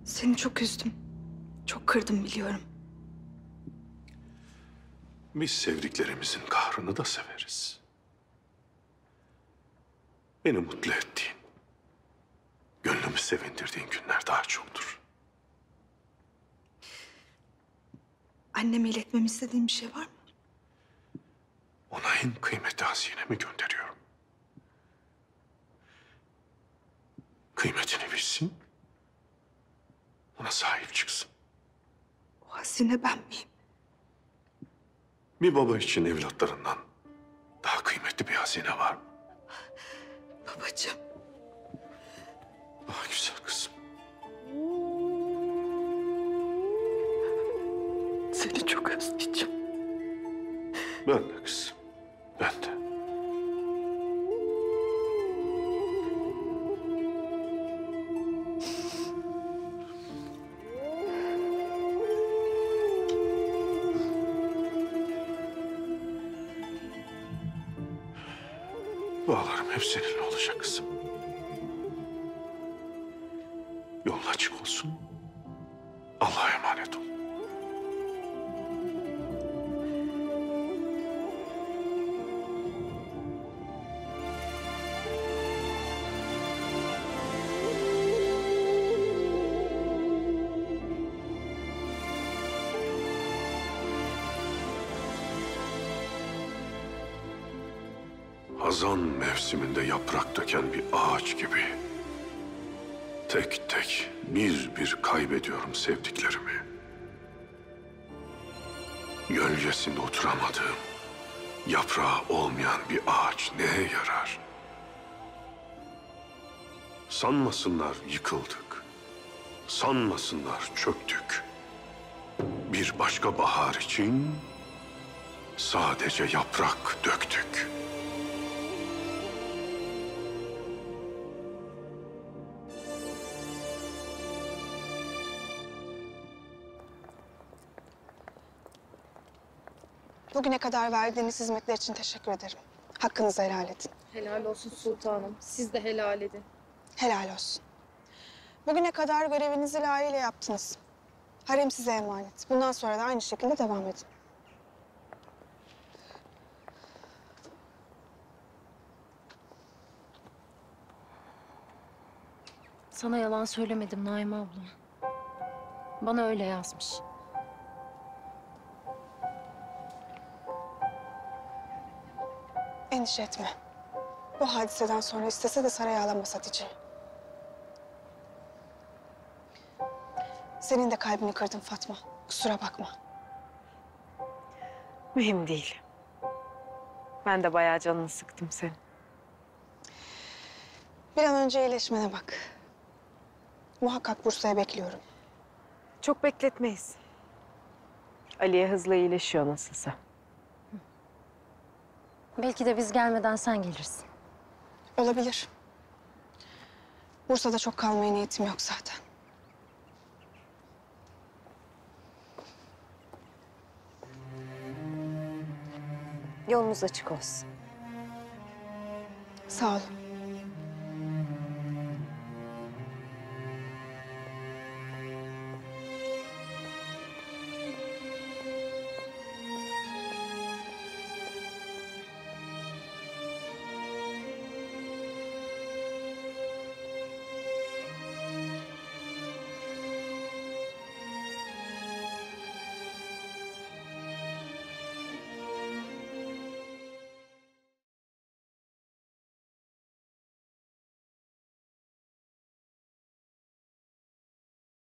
Seni çok üzdüm. Çok kırdım biliyorum. Biz sevdiklerimizin kahrını da severiz. Beni mutlu ettiğin, gönlümü sevindirdiğin günler daha çoktur. Anneme iletmemi istediğin bir şey var mı? Ona en kıymetli hazinemi gönderiyorum. Kıymetini bilsin, ona sahip çıksın. O hazine ben miyim? Bir baba için evlatlarından daha kıymetli bir hazine var mı? Babacığım. Ah güzel kızım. Seni çok özleyeceğim. Ben de kızım, ben de. Dualarım hep seninle olacak kızım. Yolun açık olsun. Allah'a emanet ol. Hazan mevsiminde yaprak döken bir ağaç gibi tek tek bir bir kaybediyorum sevdiklerimi. Gölgesinde oturamadığım, yaprağı olmayan bir ağaç neye yarar? Sanmasınlar yıkıldık, sanmasınlar çöktük. Bir başka bahar için sadece yaprak döktük. Bugüne kadar verdiğiniz hizmetler için teşekkür ederim. Hakkınızı helal edin. Helal olsun sultanım. Siz de helal edin. Helal olsun. Bugüne kadar görevinizi layığıyla yaptınız. Harem size emanet. Bundan sonra da aynı şekilde devam edin. Sana yalan söylemedim Naime abla. Bana öyle yazmış. Endişe etme. Bu hadiseden sonra istese de saraya alamaz Hatice'yi. Senin de kalbini kırdım Fatma. Kusura bakma. Mühim değil. Ben de bayağı canını sıktım senin. Bir an önce iyileşmene bak. Muhakkak Bursa'ya bekliyorum. Çok bekletmeyiz. Aliye hızla iyileşiyor nasılsa. Belki de biz gelmeden sen gelirsin. Olabilir. Bursa'da çok kalmaya niyetim yok zaten. Yolunuz açık olsun. Sağ olun.